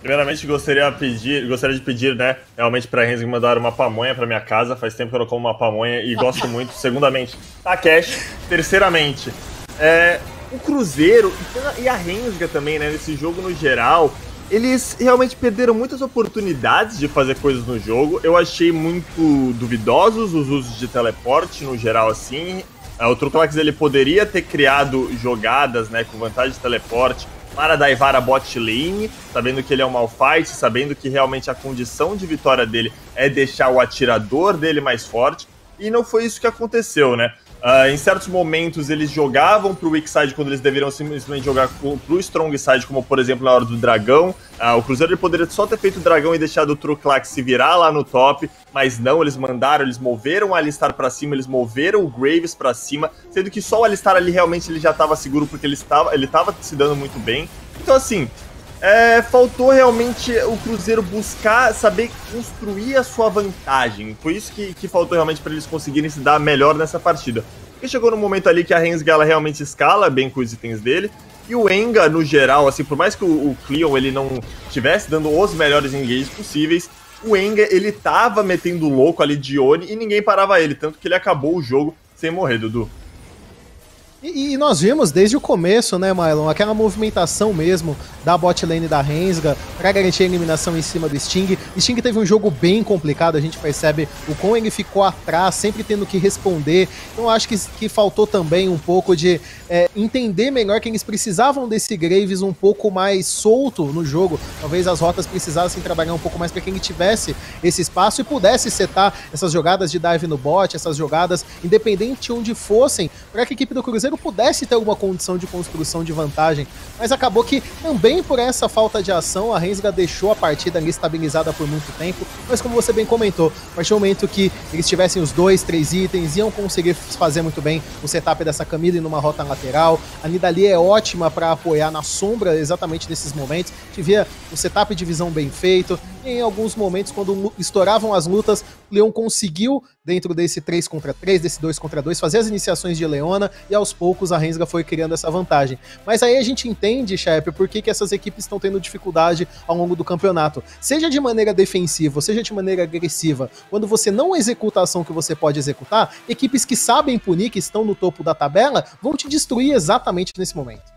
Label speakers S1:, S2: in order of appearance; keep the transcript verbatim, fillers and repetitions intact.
S1: Primeiramente, gostaria de pedir, gostaria de pedir, né, realmente pra Rensga mandar uma pamonha pra minha casa. Faz tempo que eu não como uma pamonha e gosto muito. Segundamente, Takeshi. Terceiramente, é, o Cruzeiro e a Rensga também, né, nesse jogo no geral, eles realmente perderam muitas oportunidades de fazer coisas no jogo. Eu achei muito duvidosos os usos de teleporte no geral, assim. O Truclax, ele poderia ter criado jogadas, né, com vantagem de teleporte para daivar a bot lane, sabendo que ele é um Malphite, sabendo que realmente a condição de vitória dele é deixar o atirador dele mais forte, e não foi isso que aconteceu, né? Uh, em certos momentos eles jogavam pro weak side quando eles deveriam simplesmente jogar pro strong side, como por exemplo na hora do dragão. Uh, o Cruzeiro ele poderia só ter feito o dragão e deixado o Truclax se virar lá no top, mas não, eles mandaram, eles moveram o Alistar pra cima, eles moveram o Graves pra cima, sendo que só o Alistar ali realmente ele já tava seguro porque ele estava, ele tava se dando muito bem. Então assim, É, faltou realmente o Cruzeiro buscar saber construir a sua vantagem. Foi isso que, que faltou realmente para eles conseguirem se dar melhor nessa partida. Porque chegou no momento ali que a Rensga ela realmente escala bem com os itens dele. E o Enga, no geral, assim, por mais que o, o Cleon ele não estivesse dando os melhores engages possíveis, o Enga ele tava metendo louco ali de Oni e ninguém parava ele. Tanto que ele acabou o jogo sem morrer, Dudu.
S2: E, e nós vimos desde o começo, né, Mylon, aquela movimentação mesmo da bot lane da Rensga para garantir a eliminação em cima do Sting. Sting teve um jogo bem complicado, a gente percebe o quão ele ficou atrás, sempre tendo que responder. Então acho que, que faltou também um pouco de é, entender melhor que eles precisavam desse Graves um pouco mais solto no jogo. Talvez as rotas precisassem trabalhar um pouco mais para que ele tivesse esse espaço e pudesse setar essas jogadas de dive no bot, essas jogadas, independente de onde fossem, para que a equipe do Cruzeiro pudesse ter alguma condição de construção de vantagem, mas acabou que também por essa falta de ação a Rensga deixou a partida ali estabilizada por muito tempo, mas como você bem comentou, a partir do momento que eles tivessem os dois, três itens, iam conseguir fazer muito bem o setup dessa Camille numa rota lateral. A Nidalee é ótima para apoiar na sombra exatamente nesses momentos, a gente via o setup de visão bem feito, e em alguns momentos quando estouravam as lutas, o Leon conseguiu dentro desse três contra três, desse dois contra dois, fazer as iniciações de Leona, e aos poucos a Rensga foi criando essa vantagem. Mas aí a gente entende, Shep, por que, que essas equipes estão tendo dificuldade ao longo do campeonato. Seja de maneira defensiva, seja de maneira agressiva, quando você não executa a ação que você pode executar, equipes que sabem punir, que estão no topo da tabela, vão te destruir exatamente nesse momento.